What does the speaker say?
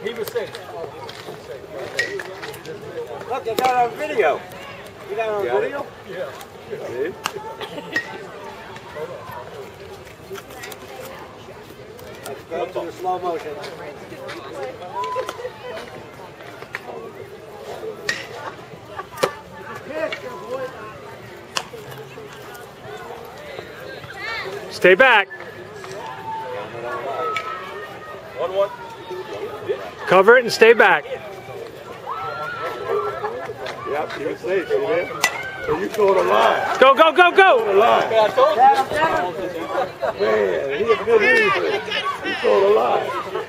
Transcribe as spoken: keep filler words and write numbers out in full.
He was safe. Look, you got it on video. You got it on Got video? It? Yeah. See? Let's go to the slow motion. Stay back. One, one. Cover it and stay back. Yep, you can say, see that? So you go the line. Go, go, go, go. The line. I told you. Man, he a good reason. You go the line.